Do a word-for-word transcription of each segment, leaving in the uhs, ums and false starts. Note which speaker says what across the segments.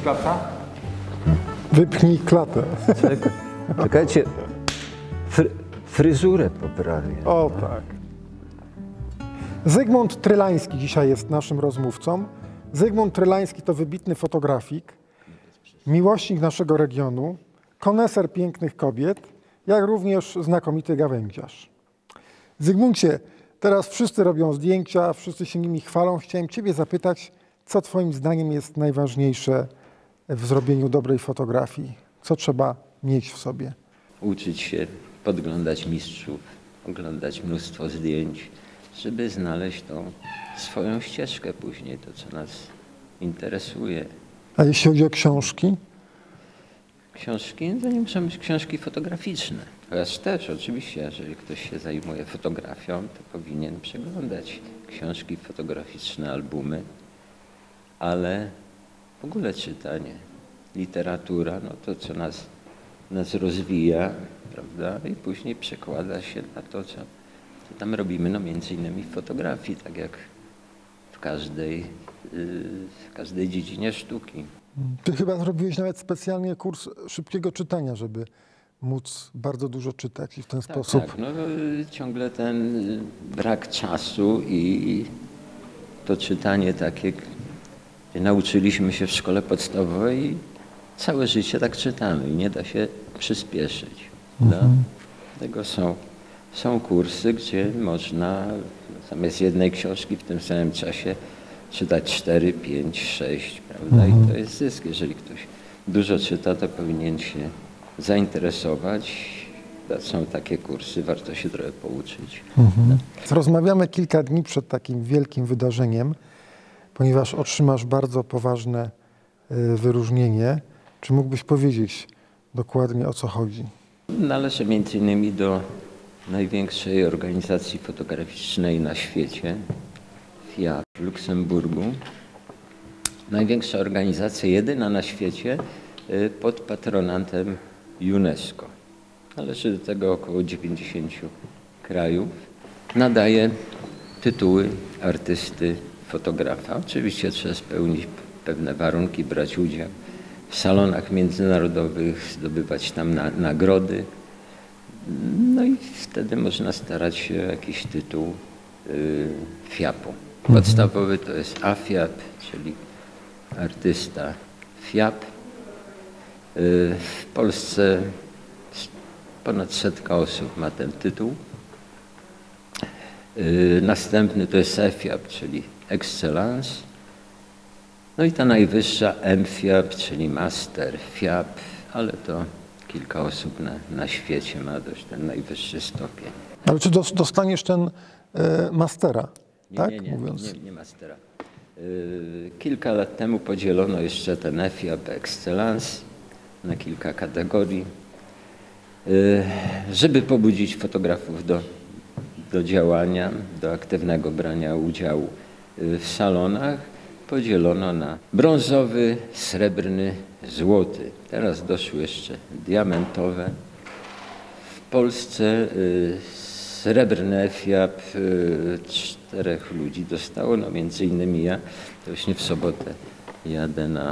Speaker 1: klata?
Speaker 2: Wypchnij klatę.
Speaker 3: Czekaj, czekajcie, Fry, fryzurę poprawię.
Speaker 2: O tak. Zygmunt Trylański dzisiaj jest naszym rozmówcą. Zygmunt Trylański to wybitny fotografik, miłośnik naszego regionu, koneser pięknych kobiet, jak również znakomity gawędziarz. Zygmuncie, teraz wszyscy robią zdjęcia, wszyscy się nimi chwalą. Chciałem Ciebie zapytać, co Twoim zdaniem jest najważniejsze w zrobieniu dobrej fotografii? Co trzeba mieć w sobie?
Speaker 4: Uczyć się, podglądać mistrzów, oglądać mnóstwo zdjęć, żeby znaleźć tą swoją ścieżkę później, to co nas interesuje.
Speaker 2: A jeśli chodzi o książki?
Speaker 4: Książki, to nie muszą być książki fotograficzne. Chociaż też oczywiście, jeżeli ktoś się zajmuje fotografią, to powinien przeglądać książki fotograficzne, albumy, ale w ogóle czytanie, literatura, no to co nas, nas rozwija, prawda, i później przekłada się na to, co, co tam robimy, no między innymi w fotografii, tak jak w każdej, w każdej dziedzinie sztuki.
Speaker 2: Ty chyba zrobiłeś nawet specjalnie kurs szybkiego czytania, żeby móc bardzo dużo czytać i w ten
Speaker 4: tak,
Speaker 2: sposób...
Speaker 4: Tak, no ciągle ten brak czasu i to czytanie takie, gdzie nauczyliśmy się w szkole podstawowej i całe życie tak czytamy i nie da się przyspieszyć. Mhm. Dlatego są, są kursy, gdzie można zamiast jednej książki w tym samym czasie czytać cztery, pięć, sześć, prawda? Mhm. I to jest zysk. Jeżeli ktoś dużo czyta, to powinien się zainteresować. Są takie kursy, warto się trochę pouczyć.
Speaker 2: Mhm. Rozmawiamy kilka dni przed takim wielkim wydarzeniem, ponieważ otrzymasz bardzo poważne y, wyróżnienie. Czy mógłbyś powiedzieć dokładnie, o co chodzi?
Speaker 4: Należę między innymi do największej organizacji fotograficznej na świecie, F I A P w Luksemburgu. Największa organizacja, jedyna na świecie, y, pod patronatem UNESCO. Należy do tego około dziewięćdziesięciu krajów. Nadaje tytuły artysty, fotografa. Oczywiście trzeba spełnić pewne warunki, brać udział w salonach międzynarodowych, zdobywać tam na, nagrody. No i wtedy można starać się o jakiś tytuł y, F I A P-u. Podstawowy to jest A F I A P, czyli artysta F I A P. Y, w Polsce ponad setka osób ma ten tytuł. Yy, następny to jest E F I A P, czyli Excellence. No i ta najwyższa M F I A P, czyli Master F I A P, ale to kilka osób na, na świecie ma dość ten najwyższy stopień.
Speaker 2: Ale czy dostaniesz ten y, Mastera,
Speaker 4: nie,
Speaker 2: tak?
Speaker 4: Nie, nie,
Speaker 2: Mówiąc.
Speaker 4: nie, nie Mastera. Yy, kilka lat temu podzielono jeszcze ten F I A P Excellence na kilka kategorii, żeby pobudzić fotografów do, do działania, do aktywnego brania udziału w salonach, podzielono na brązowy, srebrny, złoty. Teraz doszły jeszcze diamentowe. W Polsce srebrne F I A P czterech ludzi dostało, no między innymi ja, to właśnie w sobotę jadę na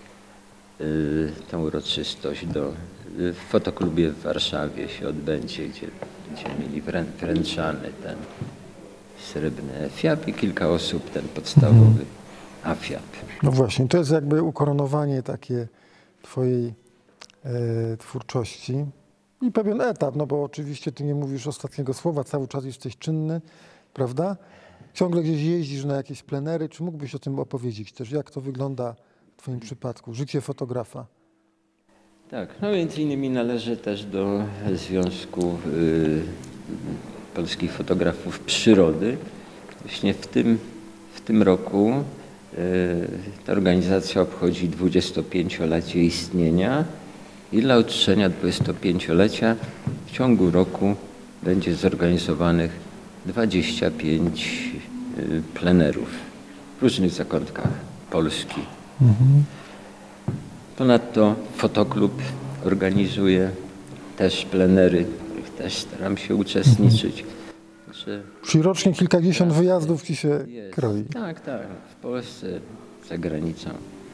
Speaker 4: tą uroczystość do w fotoklubie w Warszawie się odbędzie, gdzie będziemy mieli wrę, wręczany ten srebrny F I A P i kilka osób ten podstawowy A F I A P.
Speaker 2: No właśnie, to jest jakby ukoronowanie takie twojej e, twórczości i pewien etap, no bo oczywiście ty nie mówisz ostatniego słowa, cały czas jesteś czynny, prawda? Ciągle gdzieś jeździsz na jakieś plenery. Czy mógłbyś o tym opowiedzieć też? Jak to wygląda w twoim przypadku? Życie fotografa.
Speaker 4: Tak, no między innymi należę też do Związku y, Polskich Fotografów Przyrody. Właśnie w tym, w tym roku y, ta organizacja obchodzi dwudziestopięciolecie istnienia i dla uczczenia dwudziestopięciolecia w ciągu roku będzie zorganizowanych dwadzieścia pięć y, plenerów w różnych zakątkach Polski. Mhm. Ponadto fotoklub organizuje też plenery, w których też staram się uczestniczyć. Także
Speaker 2: czyli rocznie kilkadziesiąt wyjazdów ci się
Speaker 4: jest.
Speaker 2: kroi.
Speaker 4: Tak, tak. W Polsce, za granicą.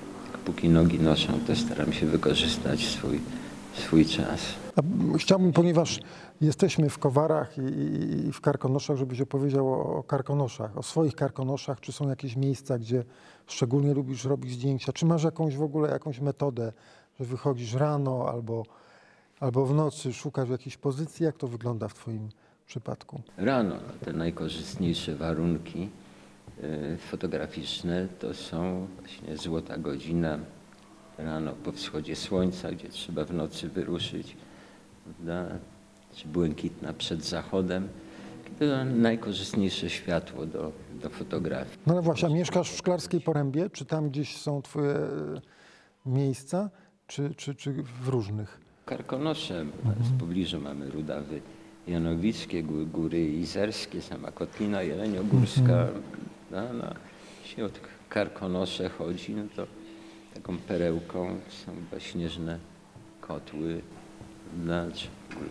Speaker 4: póki nogi noszą, to staram się wykorzystać swój, swój czas.
Speaker 2: A chciałbym, ponieważ jesteśmy w Kowarach i, i, i w Karkonoszach, żebyś opowiedział o, o Karkonoszach, o swoich Karkonoszach. Czy są jakieś miejsca, gdzie szczególnie lubisz robić zdjęcia? Czy masz jakąś w ogóle jakąś metodę, że wychodzisz rano albo, albo w nocy, szukasz jakiejś pozycji? Jak to wygląda w twoim przypadku?
Speaker 4: Rano te najkorzystniejsze warunki y, fotograficzne to są właśnie złota godzina rano po wschodzie słońca, gdzie trzeba w nocy wyruszyć, prawda? Czy błękitna przed zachodem. To najkorzystniejsze światło do, do fotografii.
Speaker 2: No ale właśnie, a mieszkasz w Szklarskiej Porębie? Czy tam gdzieś są twoje e, miejsca, czy, czy, czy w różnych?
Speaker 4: Karkonosze, w pobliżu mamy Rudawy Janowickie, Gó- Góry Izerskie, sama Kotlina Jeleniogórska. No, no, jeśli od Karkonosze chodzi, no to taką perełką są chyba Śnieżne Kotły, znaczy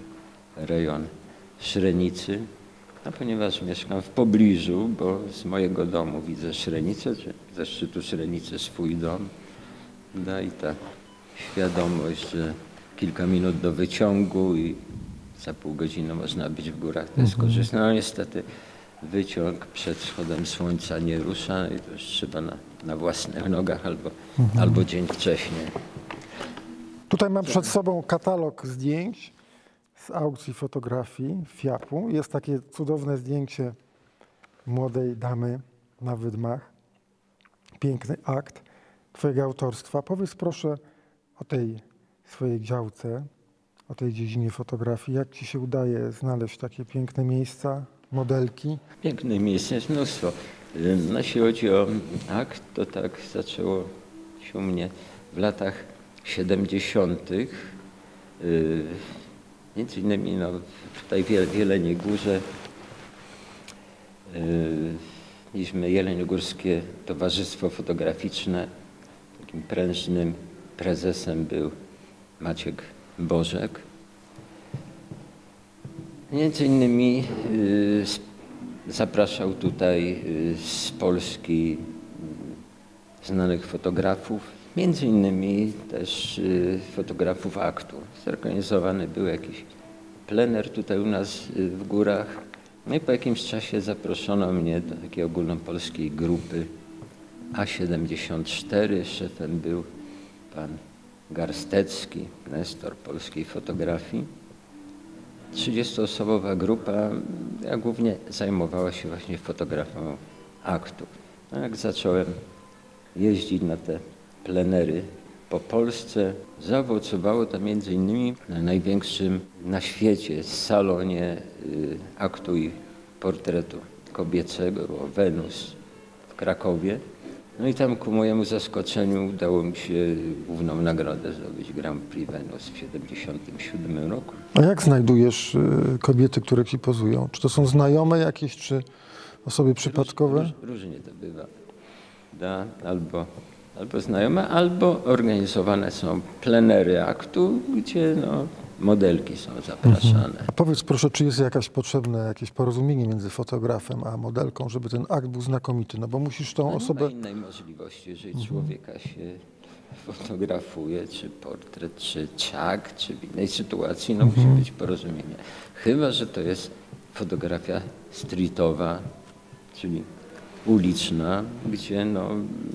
Speaker 4: rejon Szrenicy. A ponieważ mieszkam w pobliżu, bo z mojego domu widzę Szrenicę, czy ze szczytu Szrenicy swój dom, no i ta świadomość, że kilka minut do wyciągu i za pół godziny można być w górach, to jest korzystne. No niestety wyciąg przed wschodem słońca nie rusza i to już trzeba na, na własnych nogach albo, mhm. albo dzień wcześniej.
Speaker 2: Tutaj mam przed sobą katalog zdjęć z aukcji fotografii fiapu. Jest takie cudowne zdjęcie młodej damy na wydmach. Piękny akt twojego autorstwa. Powiedz proszę o tej swojej działce, o tej dziedzinie fotografii. Jak ci się udaje znaleźć takie piękne miejsca, modelki?
Speaker 4: Piękne miejsce jest mnóstwo. No, jeśli chodzi o akt, to tak zaczęło się u mnie w latach siedemdziesiątych. Między innymi no, tutaj w Jeleniej Górze mieliśmy Jeleniogórskie Towarzystwo Fotograficzne. Takim prężnym prezesem był Maciek Bożek. Między innymi y, zapraszał tutaj y, z Polski y, znanych fotografów, między innymi też y, fotografów aktu. Zorganizowany był jakiś plener tutaj u nas y, w górach. No i po jakimś czasie zaproszono mnie do takiej ogólnopolskiej grupy A siedemdziesiąt cztery. Szefem był pan Garstecki, nestor polskiej fotografii. trzydziestoosobowa grupa, ja głównie zajmowała się właśnie fotografią aktu. No jak zacząłem jeździć na te plenery po Polsce, zaowocowało to między innymi na największym na świecie salonie y, aktu i portretu kobiecego, było Wenus w Krakowie. No i tam ku mojemu zaskoczeniu udało mi się główną nagrodę zdobyć Grand Prix Wenus w siedemdziesiątym siódmym roku.
Speaker 2: A jak znajdujesz y, kobiety, które ci pozują? Czy to są znajome jakieś, czy osoby przypadkowe?
Speaker 4: Róż, róż, różnie to bywa. Da, albo, albo znajome, albo organizowane są plenery aktu, gdzie no, modelki są zapraszane. Mhm.
Speaker 2: A powiedz proszę, czy jest jakaś potrzebne jakieś porozumienie między fotografem a modelką, żeby ten akt był znakomity? No bo musisz tą
Speaker 4: no,
Speaker 2: osobę...
Speaker 4: Nie ma innej możliwości, jeżeli mhm. człowieka się fotografuje, czy portret, czy czak, czy w innej sytuacji, no mhm. musi być porozumienie. Chyba że to jest fotografia streetowa, czyli uliczna, gdzie no,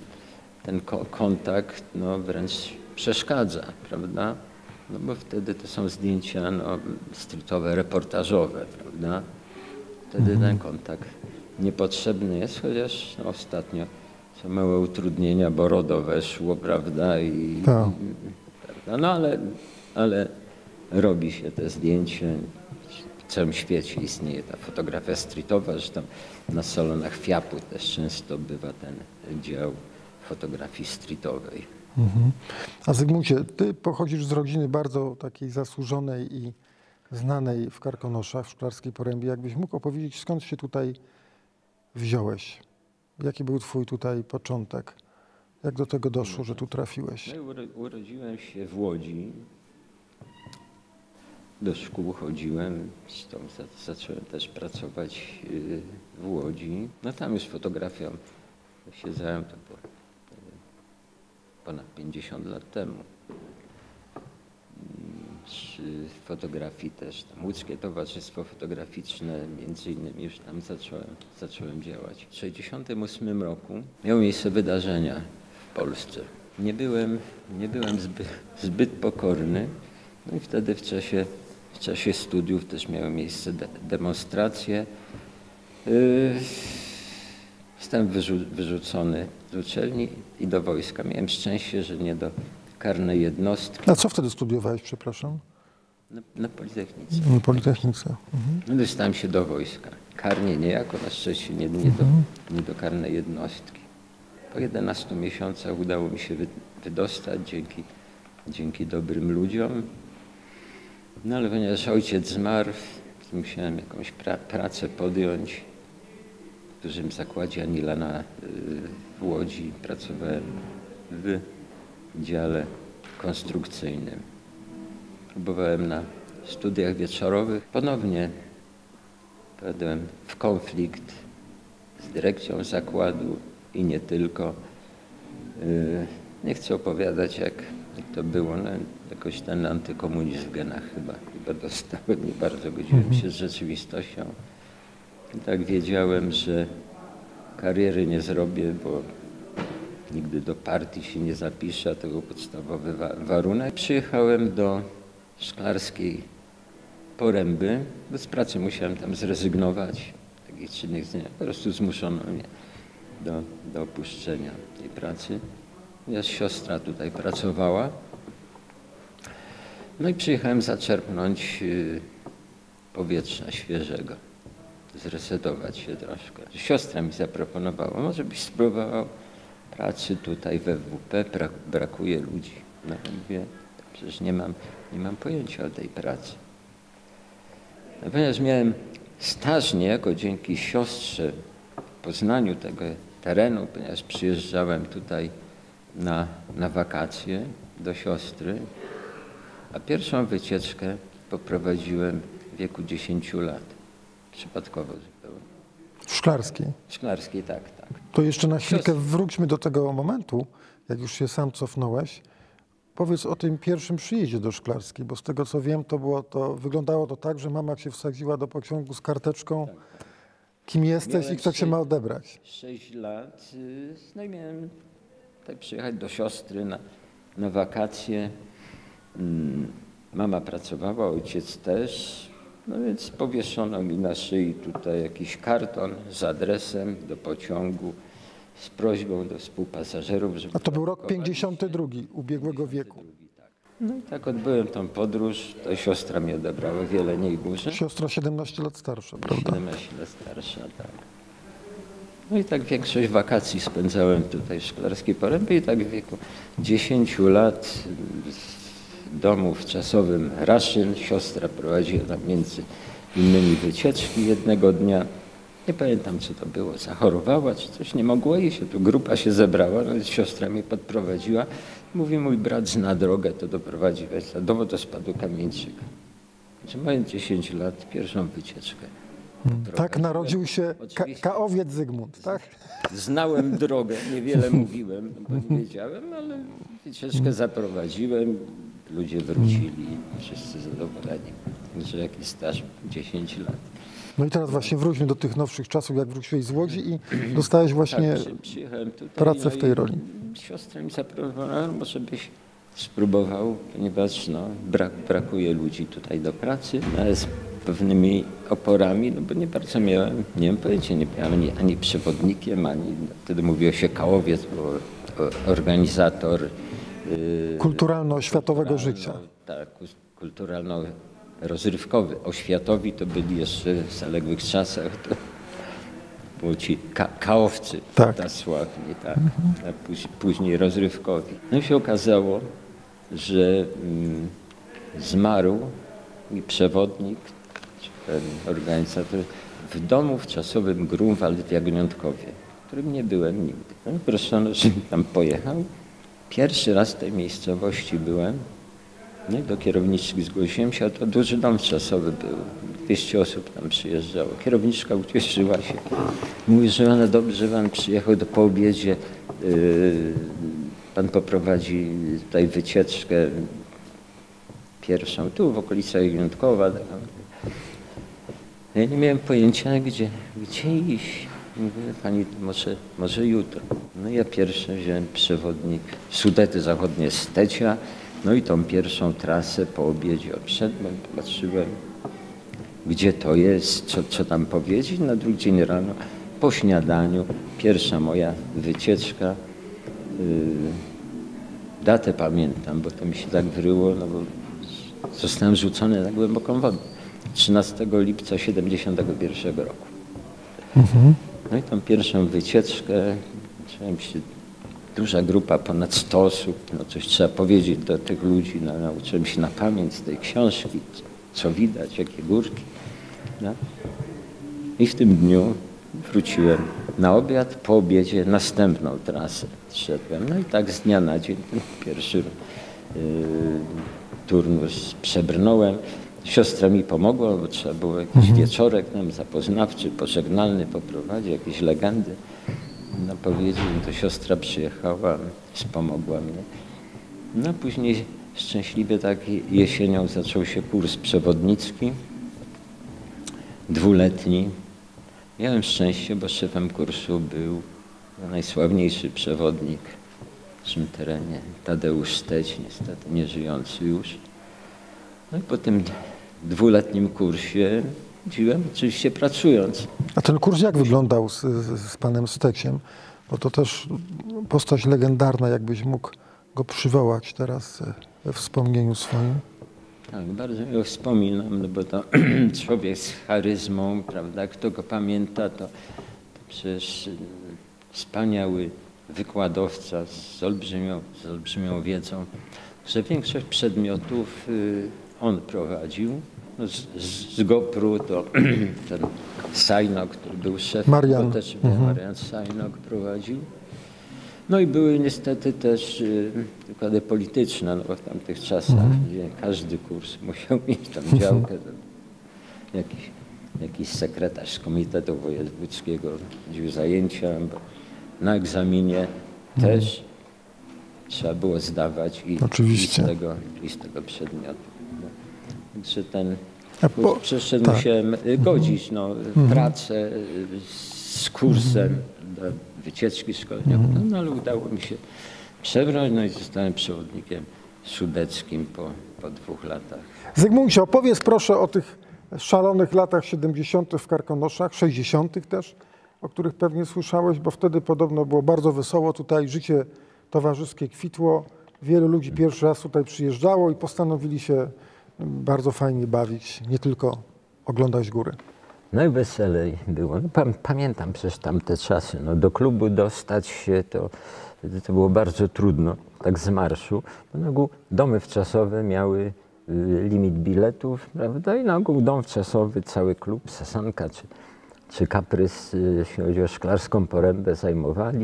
Speaker 4: ten ko kontakt no, wręcz przeszkadza, prawda? No bo wtedy to są zdjęcia no, streetowe, reportażowe, prawda? Wtedy mhm. ten kontakt niepotrzebny jest, chociaż no, ostatnio są małe utrudnienia, bo RODO weszło, prawda? I,
Speaker 2: tak.
Speaker 4: prawda? No ale, ale robi się te zdjęcie. W całym świecie istnieje ta fotografia streetowa, że tam na salonach fiapu też często bywa ten dział fotografii streetowej.
Speaker 2: Mhm. A Zygmuncie, ty pochodzisz z rodziny bardzo takiej zasłużonej i znanej w Karkonoszach, w Szklarskiej Porębie. Jakbyś mógł opowiedzieć, skąd się tutaj wziąłeś? Jaki był twój tutaj początek? Jak do tego doszło, że tu trafiłeś?
Speaker 4: No, urodziłem się w Łodzi. Do szkół chodziłem, stąd zacząłem też pracować w Łodzi. No tam już fotografią się zająłem, to było ponad pięćdziesiąt lat temu. Przy fotografii też, tam Łódzkie Towarzystwo Fotograficzne, między innymi już tam zacząłem, zacząłem działać. W sześćdziesiątym ósmym roku miały miejsce wydarzenia w Polsce. Nie byłem, nie byłem zbyt, zbyt pokorny, no i wtedy w czasie, w czasie studiów też miały miejsce de, demonstracje. Yy, Zostałem wyrzu- wyrzucony z uczelni i do wojska. Miałem szczęście, że nie do karnej jednostki.
Speaker 2: A co wtedy studiowałeś, przepraszam?
Speaker 4: Na, na Politechnice.
Speaker 2: Na Politechnice. Mhm.
Speaker 4: No, dostałem się do wojska. Karnie niejako, na szczęście nie, nie, do, nie do karnej jednostki. Po jedenastu miesiącach udało mi się wy, wydostać dzięki, dzięki dobrym ludziom. No ale ponieważ ojciec zmarł, to musiałem jakąś pra, pracę podjąć. W dużym zakładzie Anilana y, w Łodzi pracowałem w dziale konstrukcyjnym. Próbowałem na studiach wieczorowych. Ponownie wpadłem w konflikt z dyrekcją zakładu i nie tylko. Yy, nie chcę opowiadać, jak, jak to było. No, jakoś ten antykomunizm w genach chyba, chyba dostałem. Nie bardzo godziłem się z rzeczywistością. I tak wiedziałem, że kariery nie zrobię, bo nigdy do partii się nie zapiszę, a tego podstawowy wa warunek. Przyjechałem do Szklarskiej Poręby, bo z pracy musiałem tam zrezygnować, takich czynnych dni. Po prostu zmuszono mnie do, do opuszczenia tej pracy. Moja siostra tutaj pracowała. No i przyjechałem zaczerpnąć y, powietrza świeżego, zresetować się troszkę. Siostra mi zaproponowała, może byś spróbował pracy tutaj we W W P, brak, brakuje ludzi. No mówię, przecież nie mam, nie mam pojęcia o tej pracy. No, ponieważ miałem staż niejako dzięki siostrze w poznaniu tego terenu, ponieważ przyjeżdżałem tutaj na, na wakacje do siostry, a pierwszą wycieczkę poprowadziłem w wieku dziesięciu lat. Przypadkowo zupełnie.
Speaker 2: W Szklarskiej.
Speaker 4: W Szklarskiej, tak, tak.
Speaker 2: To jeszcze na chwilkę wróćmy do tego momentu, jak już się sam cofnąłeś. Powiedz o tym pierwszym przyjeździe do Szklarskiej, bo z tego co wiem, to było to, wyglądało to tak, że mama się wsadziła do pociągu z karteczką, tak, tak. Kim jesteś miałem i kto cię ma odebrać.
Speaker 4: Sześć lat, no i miałem tak przyjechać do siostry na, na wakacje. Mama pracowała, ojciec też, no więc powieszono mi na szyi tutaj jakiś karton z adresem do pociągu, z prośbą do współpasażerów, żeby...
Speaker 2: A to był rok pięćdziesiąty drugi ubiegłego wieku.
Speaker 4: Tak. No i tak odbyłem tą podróż, to siostra mnie odebrała w Jeleniej Górze.
Speaker 2: Siostra siedemnaście lat starsza, prawda?
Speaker 4: siedemnaście lat starsza, tak. No i tak większość wakacji spędzałem tutaj w Szklarskiej Porębie i tak w wieku dziesięciu lat w domu wczasowym Raszyn siostra prowadziła tam między innymi wycieczki jednego dnia. Nie pamiętam, co to było, zachorowała czy coś, nie mogło jej się, tu grupa się zebrała, no, siostra mnie podprowadziła. Mówi, mój brat zna drogę, to doprowadzi was do wodospadu Kamieńczyka. Znaczy, mając dziesięć lat, pierwszą wycieczkę.
Speaker 2: Tak narodził się ka Kaowiec Zygmunt, tak?
Speaker 4: Znałem drogę, niewiele mówiłem, bo nie wiedziałem, ale wycieczkę zaprowadziłem, ludzie wrócili, wszyscy zadowoleni, że jakiś staż dziesięć lat.
Speaker 2: No i teraz właśnie wróćmy do tych nowszych czasów, jak wróciłeś z Łodzi i dostałeś właśnie
Speaker 4: tak, przyjechałem tutaj,
Speaker 2: pracę
Speaker 4: no
Speaker 2: w tej roli.
Speaker 4: Siostra mi zaproponowała, może byś spróbował, ponieważ no, brak, brakuje ludzi tutaj do pracy, ale z pewnymi oporami, no bo nie bardzo miałem, nie wiem pojęcia, nie miałem ani, ani przewodnikiem, ani, wtedy mówiło się Kałowiec, bo organizator yy,
Speaker 2: kulturalno-oświatowego życia.
Speaker 4: Tak, kulturalno-rozrywkowy. Oświatowi to byli jeszcze w zaległych czasach, to było ci ka kaowcy,
Speaker 2: tak.
Speaker 4: Ta sławni, tak, a później, później rozrywkowi. No i się okazało, że mm, zmarł mi przewodnik, ten organizator, w domu wczasowym Grunwald w Jagniątkowie, w którym nie byłem nigdy. No, proszono, żebym tam pojechał. Pierwszy raz w tej miejscowości byłem. No i do kierowniczki zgłosiłem się, a to duży dom wczasowy był. dwieście osób tam przyjeżdżało. Kierowniczka ucieszyła się. Mówi, że ona dobrze, że pan przyjechał do po obiedzie yy, pan poprowadzi tutaj wycieczkę pierwszą, tu w okolicach Jędrkowa. Ja nie miałem pojęcia, gdzie, gdzie iść. Mówię, pani, może, może jutro. No ja pierwszy wziąłem przewodnik Sudety Zachodnie Stecia, no i tą pierwszą trasę po obiedzie odszedłem, patrzyłem, gdzie to jest, co, co tam powiedzieć. Na drugi dzień rano, po śniadaniu, pierwsza moja wycieczka. Yy, datę pamiętam, bo to mi się tak wryło, no bo zostałem rzucony na głęboką wodę. trzynastego lipca siedemdziesiątego pierwszego roku. Mhm. No i tą pierwszą wycieczkę, zacząłem się, duża grupa, ponad sto osób, no coś trzeba powiedzieć do tych ludzi, no, nauczyłem się na pamięć z tej książki, co widać, jakie górki. No. I w tym dniu wróciłem na obiad, po obiedzie następną trasę szedłem. No i tak z dnia na dzień ten pierwszy yy, turnus przebrnąłem. Siostra mi pomogła, bo trzeba było jakiś mhm. wieczorek nam zapoznawczy, pożegnalny poprowadzić, jakieś legendy. No powiedział, to siostra przyjechała, wspomogła mnie. No później szczęśliwie tak jesienią zaczął się kurs przewodnicki, dwuletni. Miałem szczęście, bo szefem kursu był najsławniejszy przewodnik w naszym terenie, Tadeusz Steć, niestety nie żyjący już. No i po tym dwuletnim kursie chodziłem, oczywiście pracując.
Speaker 2: A ten kurs jak wyglądał z, z panem Steciem? Bo to też postać legendarna, jakbyś mógł go przywołać teraz we wspomnieniu swoim.
Speaker 4: Tak, bardzo go wspominam, no bo to człowiek z charyzmą, prawda? Kto go pamięta, to, to przecież wspaniały wykładowca z olbrzymią, z olbrzymią wiedzą, że większość przedmiotów on prowadził. No z, z Gopru to ten Sajnok, który był szefem,
Speaker 2: Marian.
Speaker 4: to też
Speaker 2: mhm.
Speaker 4: Marian Sajnok prowadził. No i były niestety też y, wykłady polityczne, no bo w tamtych czasach mhm. gdzie każdy kurs musiał mieć tam działkę. To jakiś, jakiś sekretarz z Komitetu Wojewódzkiego prowadził zajęcia, bo na egzaminie mhm. też trzeba było zdawać i, i, z, tego, i z tego przedmiotu. No. Także ten kurs przeszedł, tak. musiałem godzić no, mhm. pracę z kursem do wycieczki szkoleniowej, no, no ale udało mi się przebrać, no i zostałem przewodnikiem sudeckim po, po dwóch latach.
Speaker 2: Zygmuncie, opowiedz proszę o tych szalonych latach siedemdziesiątych w Karkonoszach, sześćdziesiątych też, o których pewnie słyszałeś, bo wtedy podobno było bardzo wesoło tutaj, życie towarzyskie kwitło, wielu ludzi pierwszy raz tutaj przyjeżdżało i postanowili się bardzo fajnie bawić, nie tylko oglądać góry.
Speaker 3: Najweselej było. No, pamiętam przecież tamte czasy. No, do klubu dostać się to, to było bardzo trudno, tak z marszu. Bo na ogół domy wczasowe miały y, limit biletów, prawda? I na ogół dom wczasowy, cały klub, Sasanka czy, czy Kaprys, y, jeśli chodzi o Szklarską Porębę, zajmowali.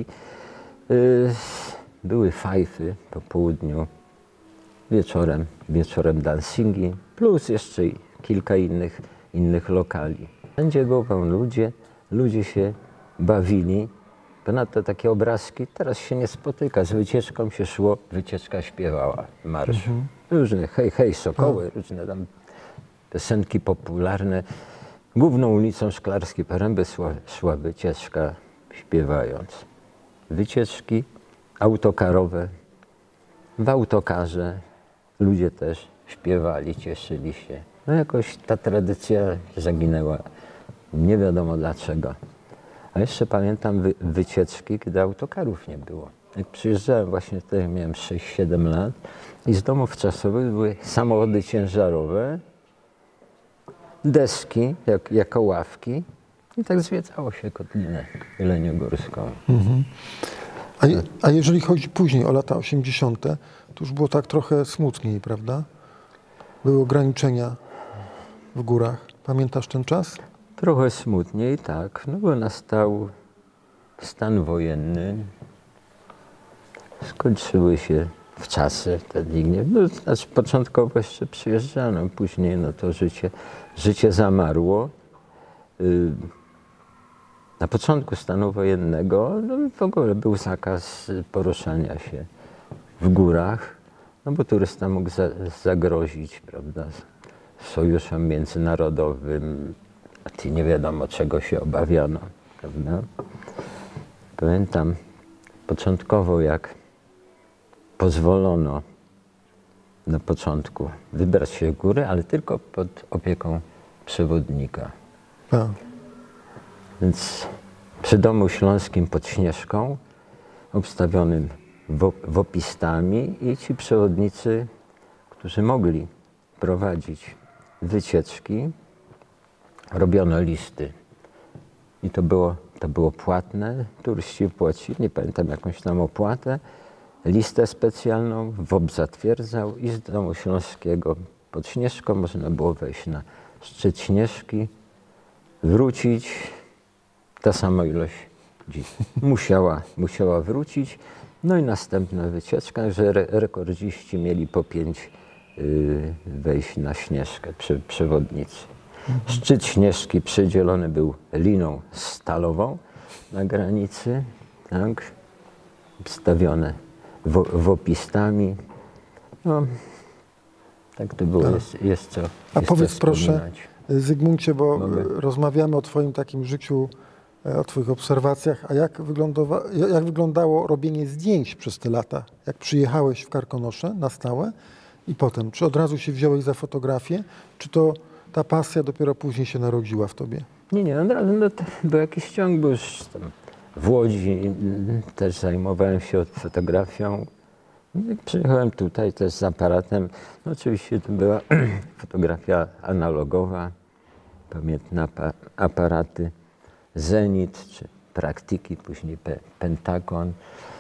Speaker 3: Y, były fajfy po południu, wieczorem, wieczorem dancingi, plus jeszcze kilka innych, innych lokali. Wszędzie głową ludzie, ludzie się bawili. Ponadto takie obrazki teraz się nie spotyka. Z wycieczką się szło, wycieczka śpiewała marsz. Mhm. Różne hej, hej, sokoły, no. różne tam piosenki popularne. Główną ulicą Szklarskiej Poręby szła, szła wycieczka śpiewając. Wycieczki autokarowe. W autokarze ludzie też śpiewali, cieszyli się. No jakoś ta tradycja zaginęła. Nie wiadomo dlaczego. A jeszcze pamiętam wy, wycieczki, kiedy autokarów nie było. Jak przyjeżdżałem właśnie wtedy, miałem sześć siedem lat i z domów czasowych były samochody ciężarowe, deski jak, jako ławki i tak zwiedzało się Kotlinę Jeleniogórską. Mhm.
Speaker 2: A, je, a jeżeli chodzi później o lata osiemdziesiąte, to już było tak trochę smutniej, prawda? Były ograniczenia w górach. Pamiętasz ten czas?
Speaker 3: Trochę smutniej, tak. No bo nastał stan wojenny. Skończyły się wczasy te linie. No, znaczy początkowo jeszcze przyjeżdżano, później no to życie, życie zamarło. Yy, na początku stanu wojennego no, w ogóle był zakaz poruszania się w górach, no bo turysta mógł za, zagrozić, prawda, sojuszem międzynarodowym, a nie wiadomo czego się obawiano, prawda. Pamiętam początkowo, jak pozwolono na początku wybrać się w góry, ale tylko pod opieką przewodnika.
Speaker 2: A.
Speaker 3: Więc przy Domu Śląskim pod Śnieżką, obstawionym wopistami, i ci przewodnicy, którzy mogli prowadzić wycieczki, robiono listy. I to było, to było płatne, turyści płacili, nie pamiętam, jakąś tam opłatę, listę specjalną, W O P zatwierdzał i z Domu Śląskiego pod Śnieżką można było wejść na szczyt Śnieżki, wrócić, ta sama ilość musiała, musiała wrócić. No i następna wycieczka, że re rekordziści mieli po pięć y, wejść na Śnieżkę, przy, przewodnicy. Szczyt Śnieżki przydzielony był liną stalową na granicy, tak, obstawione wo wopistami. No, tak to było, jest, jest co
Speaker 2: A
Speaker 3: jest
Speaker 2: powiedz
Speaker 3: co
Speaker 2: proszę, Zygmuncie, bo
Speaker 3: Mogę.
Speaker 2: rozmawiamy o twoim takim życiu, o twoich obserwacjach, a jak, jak wyglądało robienie zdjęć przez te lata? Jak przyjechałeś w Karkonosze na stałe i potem, czy od razu się wziąłeś za fotografię, czy to ta pasja dopiero później się narodziła w tobie?
Speaker 3: Nie, nie, od razu no, to był jakiś ciąg, bo już tam w Łodzi też zajmowałem się fotografią. Jak przyjechałem tutaj też z aparatem, no oczywiście to była fotografia analogowa, pamiętne aparaty Zenit czy Praktyki, później pe Pentagon.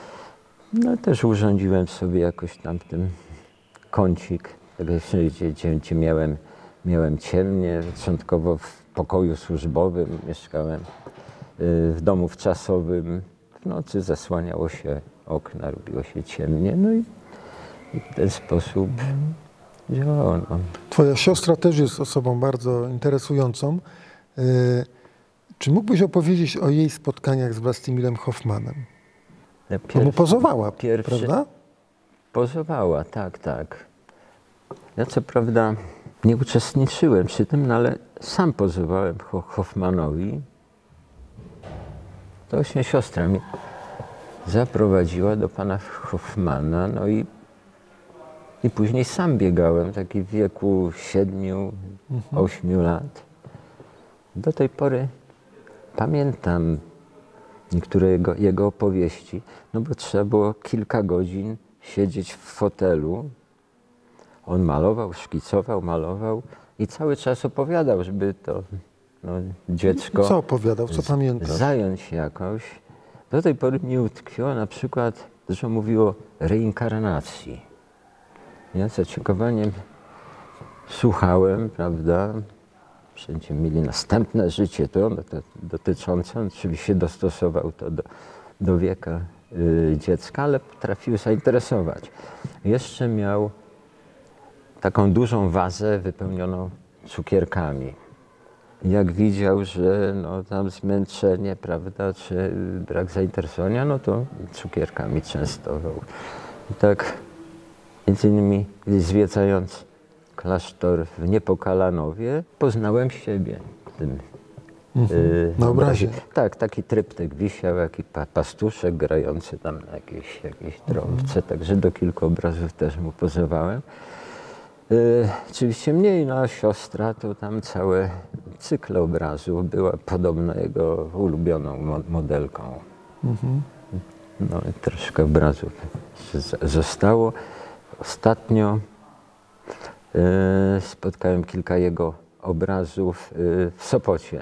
Speaker 3: No też urządziłem sobie jakoś tam ten kącik, gdzie, gdzie, gdzie miałem, miałem ciemnie. Początkowo w pokoju służbowym mieszkałem, w domu wczasowym. W nocy zasłaniało się okna, robiło się ciemnie, no i, i w ten sposób działało. No.
Speaker 2: Twoja siostra też jest osobą bardzo interesującą. Yy, czy mógłbyś opowiedzieć o jej spotkaniach z Włastimilem Hoffmanem?
Speaker 3: Ja
Speaker 2: Pierwszy, mu pozowała,
Speaker 3: pierwszy,
Speaker 2: prawda?
Speaker 3: Pozowała, tak, tak. Ja co prawda nie uczestniczyłem przy tym, no ale sam pozowałem Ho Hoffmanowi. To właśnie siostra mnie zaprowadziła do pana Hoffmana, no i, i później sam biegałem, taki w wieku siedmiu, mhm. ośmiu lat. Do tej pory pamiętam niektóre jego, jego opowieści, no bo trzeba było kilka godzin siedzieć w fotelu. On malował, szkicował, malował i cały czas opowiadał, żeby to no, dziecko...
Speaker 2: Co opowiadał, co pamiętasz?
Speaker 3: Zająć jakoś. Do tej pory mi utkwiło na przykład, że mówiło o reinkarnacji. Ja z zaciekawaniem słuchałem, prawda? Wszędzie mieli następne życie, to, no, to dotyczące, on oczywiście dostosował to do, do wieka y, dziecka, ale potrafił zainteresować. Jeszcze miał taką dużą wazę wypełnioną cukierkami. Jak widział, że no, tam zmęczenie, prawda, czy brak zainteresowania, no to cukierkami częstował. I tak między innymi zwiedzając klasztor w Niepokalanowie, poznałem siebie w tym
Speaker 2: mhm.
Speaker 3: y,
Speaker 2: na obrazie.
Speaker 3: Tak, taki tryptyk wisiał, jaki pa, pastuszek grający tam na jakiejś, jakiejś trąbce, mhm. także do kilku obrazów też mu pozowałem. Y, oczywiście mniej, no a siostra to tam całe cykle obrazów, była podobno jego ulubioną mo modelką. Mhm. No i troszkę obrazów zostało. Ostatnio y, spotkałem kilka jego obrazów y, w Sopocie, y,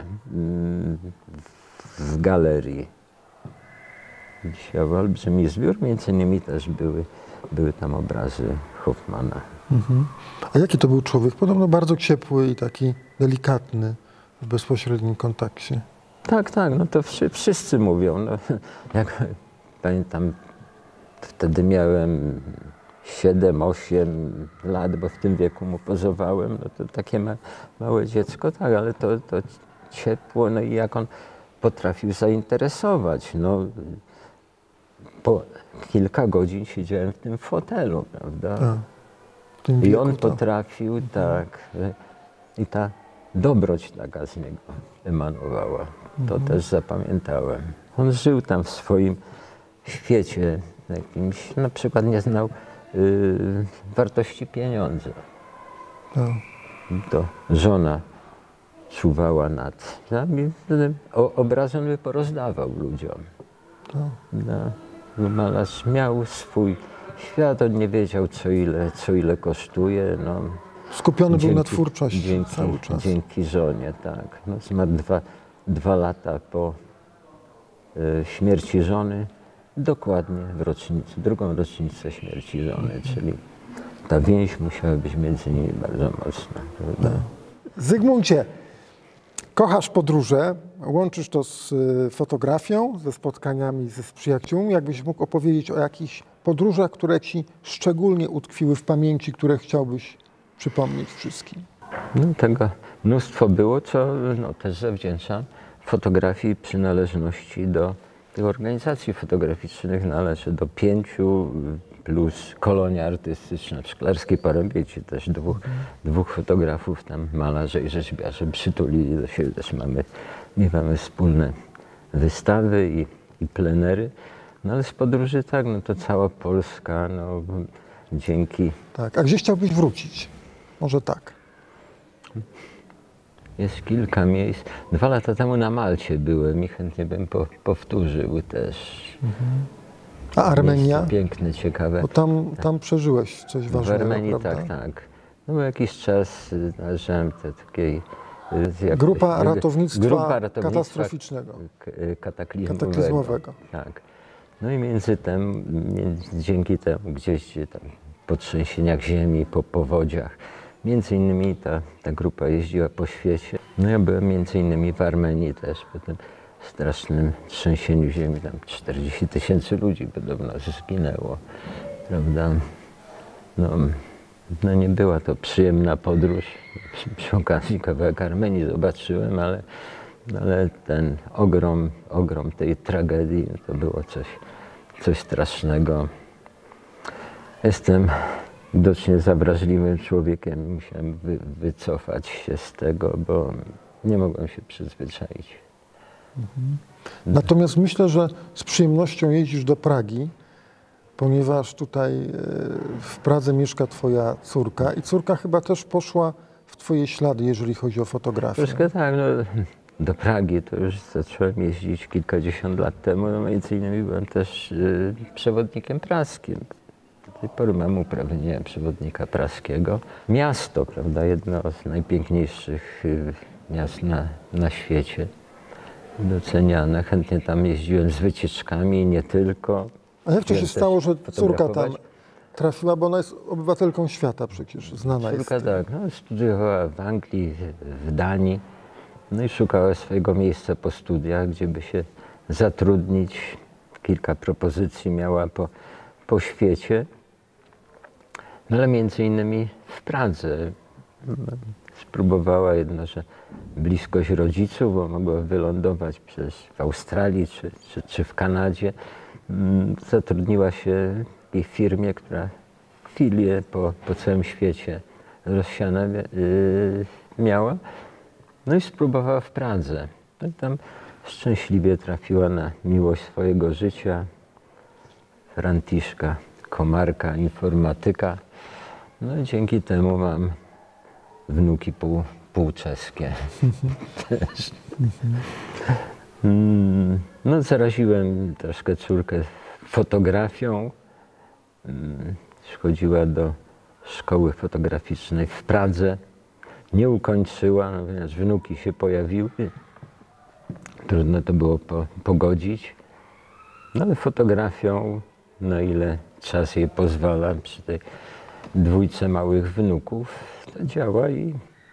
Speaker 3: w galerii. Wisiał olbrzymi zbiór, między innymi też były, były tam obrazy Hoffmana.
Speaker 2: Mhm. A jaki to był człowiek? Podobno bardzo ciepły i taki delikatny w bezpośrednim kontakcie.
Speaker 3: Tak, tak, no to wszy, wszyscy mówią. No, jak pamiętam, wtedy miałem siedem, osiem lat, bo w tym wieku mu pozowałem, no to takie ma, małe dziecko, tak, ale to, to ciepło, no i jak on potrafił zainteresować, no po kilka godzin siedziałem w tym fotelu, prawda?
Speaker 2: Tak. W tym
Speaker 3: I
Speaker 2: wieku
Speaker 3: on
Speaker 2: to-
Speaker 3: potrafił tak, i ta dobroć taka z niego emanowała. To też zapamiętałem. On żył tam w swoim świecie jakimś, na przykład nie znał y, wartości pieniądza.
Speaker 2: tak.
Speaker 3: To żona czuwała nad nami, o, obrazy on by porozdawał ludziom. No, malarz miał swój świat, on nie wiedział, co ile, co ile kosztuje. No,
Speaker 2: Skupiony był na twórczości
Speaker 3: dzięki,
Speaker 2: cały czas.
Speaker 3: Dzięki żonie, tak. No, zmarł dwa, dwa lata po y, śmierci żony, dokładnie w rocznicę, drugą rocznicę śmierci żony, czyli ta więź musiała być między nimi bardzo mocna. Prawda?
Speaker 2: Zygmuncie, kochasz podróże, łączysz to z y, fotografią, ze spotkaniami ze z przyjaciółmi. Jakbyś mógł opowiedzieć o jakichś podróżach, które ci szczególnie utkwiły w pamięci, które chciałbyś przypomnieć wszystkim?
Speaker 3: No, tego mnóstwo było, co no, też zawdzięczam fotografii przynależności do tych organizacji fotograficznych. Należy do pięciu plus kolonia artystyczna w Szklarskiej Porębie, też dwóch, dwóch fotografów, tam malarze i rzeźbiarze przytulili do siebie. Też mamy, miewamy wspólne wystawy i, i plenery. No ale z podróży tak, no to cała Polska, no dzięki.
Speaker 2: Tak. A gdzie chciałbyś wrócić? Może tak.
Speaker 3: Jest kilka miejsc. Dwa lata temu na Malcie byłem i chętnie bym po, powtórzył też.
Speaker 2: A Armenia?
Speaker 3: Miejsce piękne, ciekawe.
Speaker 2: Bo tam, tam przeżyłeś coś
Speaker 3: W
Speaker 2: ważnego,
Speaker 3: Armenii
Speaker 2: prawda?
Speaker 3: tak, tak. No był jakiś czas y, należałem do takiej... y, jak
Speaker 2: Grupa
Speaker 3: to się-
Speaker 2: ratownictwa
Speaker 3: Grupa ratownictwa
Speaker 2: katastroficznego.
Speaker 3: k- y, Kataklizmowego.
Speaker 2: Kataklizmowego.
Speaker 3: Tak. No i między tym, między, dzięki temu gdzieś gdzie tam po trzęsieniach ziemi, po powodziach, między innymi ta, ta grupa jeździła po świecie. No ja byłem między innymi w Armenii też po tym strasznym trzęsieniu ziemi. Tam czterdzieści tysięcy ludzi podobno zginęło, prawda? No, no nie była to przyjemna podróż. Przy, przy okazji kawałek Armenii zobaczyłem, ale, ale ten ogrom, ogrom tej tragedii to było coś, coś strasznego. Jestem widocznie zawrażliwym człowiekiem. Musiałem wy, wycofać się z tego, bo nie mogłem się przyzwyczaić.
Speaker 2: Natomiast myślę, że z przyjemnością jeździsz do Pragi, ponieważ tutaj e, w Pradze mieszka twoja córka i córka chyba też poszła w twoje ślady, jeżeli chodzi o fotografię.
Speaker 3: Troszkę tak, no, do Pragi to już zacząłem jeździć kilkadziesiąt lat temu. No, między innymi byłem też y, przewodnikiem praskim. Do tej pory mam uprawnienia przewodnika praskiego. Miasto, prawda, jedno z najpiękniejszych y, miast na, na świecie. Doceniane. Chętnie tam jeździłem z wycieczkami i nie tylko.
Speaker 2: A jak to się
Speaker 3: Chciałem
Speaker 2: stało,
Speaker 3: też
Speaker 2: że córka tam
Speaker 3: fotografować.
Speaker 2: trafiła, bo ona jest obywatelką świata przecież, znana jest.
Speaker 3: Córka tak, no, studiowała w Anglii, w Danii, no i szukała swojego miejsca po studiach, gdzie by się zatrudnić. Kilka propozycji miała po, po świecie, no ale między innymi w Pradze. Spróbowała jedno, że bliskość rodziców, bo mogła wylądować przecież w Australii czy, czy, czy w Kanadzie. Zatrudniła się w takiej firmie, która filie po, po całym świecie rozsiane yy, miała. No i spróbowała w Pradze. No i tam szczęśliwie trafiła na miłość swojego życia. Franciszka Komarka, informatyka. No i dzięki temu mam wnuki pół, półczeskie. Też. Mm, No zaraziłem troszkę córkę fotografią. Mm, Chodziła do szkoły fotograficznej w Pradze. Nie ukończyła, no, ponieważ wnuki się pojawiły. Trudno to było po, pogodzić. No ale fotografią, na ile czas jej pozwala, przy tej dwójce małych wnuków, to działa i,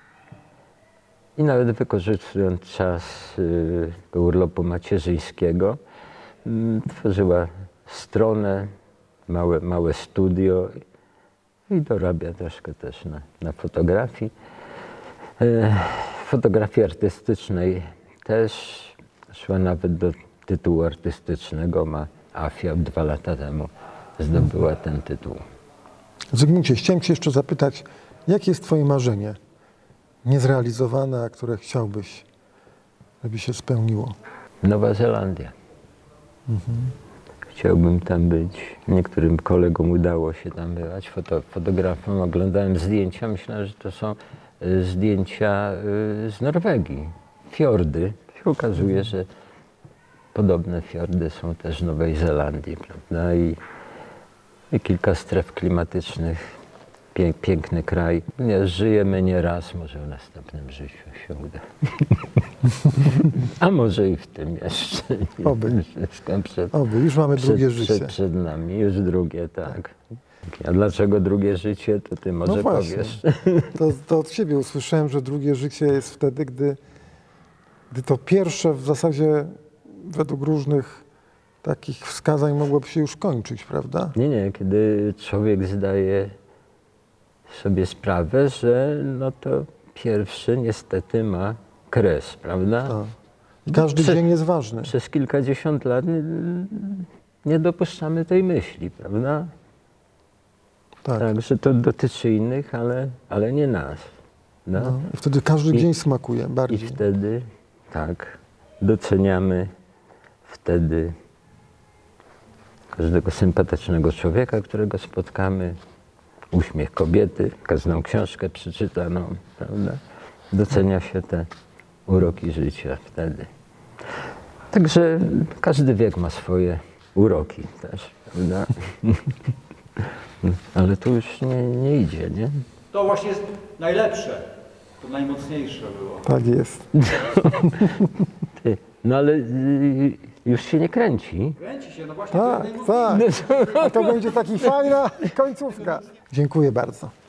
Speaker 3: i nawet wykorzystując czas y, urlopu macierzyńskiego, y, tworzyła stronę, małe, małe studio i dorabia troszkę też na, na fotografii. Y, fotografii artystycznej też szła nawet do tytułu artystycznego, ma a Fiat dwa lata temu zdobyła ten tytuł.
Speaker 2: Zygmuncie, chciałem cię jeszcze zapytać, jakie jest twoje marzenie niezrealizowane, a które chciałbyś, żeby się spełniło?
Speaker 3: Nowa Zelandia. Mhm. Chciałbym tam być. Niektórym kolegom udało się tam bywać, foto, fotografom. Oglądałem zdjęcia, myślałem, że to są y, zdjęcia y, z Norwegii. Fiordy. Się okazuje, że podobne fiordy są też w Nowej Zelandii, prawda? I, i kilka stref klimatycznych. Pię, piękny kraj. Nie, żyjemy nie raz, może w następnym życiu się uda. A może i w tym jeszcze.
Speaker 2: Oby.
Speaker 3: Przed,
Speaker 2: Oby, już mamy
Speaker 3: przed,
Speaker 2: drugie
Speaker 3: przed,
Speaker 2: życie.
Speaker 3: Przed nami, już drugie, tak. A dlaczego drugie życie, to ty może
Speaker 2: No właśnie.
Speaker 3: powiesz.
Speaker 2: To, to od ciebie usłyszałem, że drugie życie jest wtedy, gdy, gdy to pierwsze w zasadzie według różnych takich wskazań mogłoby się już kończyć, prawda?
Speaker 3: Nie, nie, kiedy człowiek zdaje sobie sprawę, że no to pierwszy niestety ma kres, prawda?
Speaker 2: Tak. I każdy
Speaker 3: Prze-
Speaker 2: dzień jest ważny.
Speaker 3: Przez kilkadziesiąt lat nie, nie dopuszczamy tej myśli, prawda?
Speaker 2: Tak.
Speaker 3: Tak, że to dotyczy innych, ale, ale nie nas. No?
Speaker 2: No. I wtedy każdy
Speaker 3: I-
Speaker 2: dzień smakuje
Speaker 3: I
Speaker 2: bardziej.
Speaker 3: wtedy, tak, doceniamy wtedy każdego sympatycznego człowieka, którego spotkamy, uśmiech kobiety, każdą książkę przeczytaną, prawda? Docenia się te uroki życia wtedy. Także każdy wiek ma swoje uroki też, prawda? Ale tu już nie, nie idzie, nie?
Speaker 1: To właśnie jest najlepsze, to najmocniejsze było.
Speaker 2: Tak jest.
Speaker 3: Ty, no ale y, już się nie kręci.
Speaker 1: Kręci się, no właśnie to
Speaker 2: Tak,
Speaker 1: jest najmocniejsze.
Speaker 2: tak. A to będzie taki fajna końcówka. Dziękuję bardzo.